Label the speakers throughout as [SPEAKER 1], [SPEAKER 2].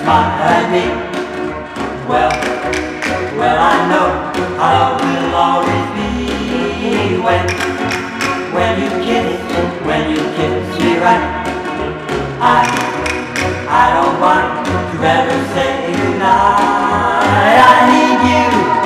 [SPEAKER 1] find me. Well, I know our love will always be when you kiss me right. I don't want to ever say goodnight. I need you,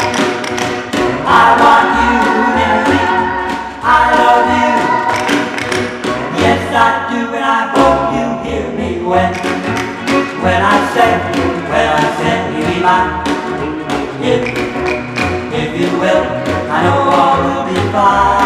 [SPEAKER 1] I want you near me, I love you, yes I do, and I hope you hear me when I say be mine. If you will, I know all will be fine.